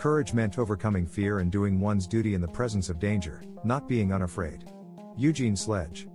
Courage meant overcoming fear and doing one's duty in the presence of danger, not being unafraid. Eugene Sledge.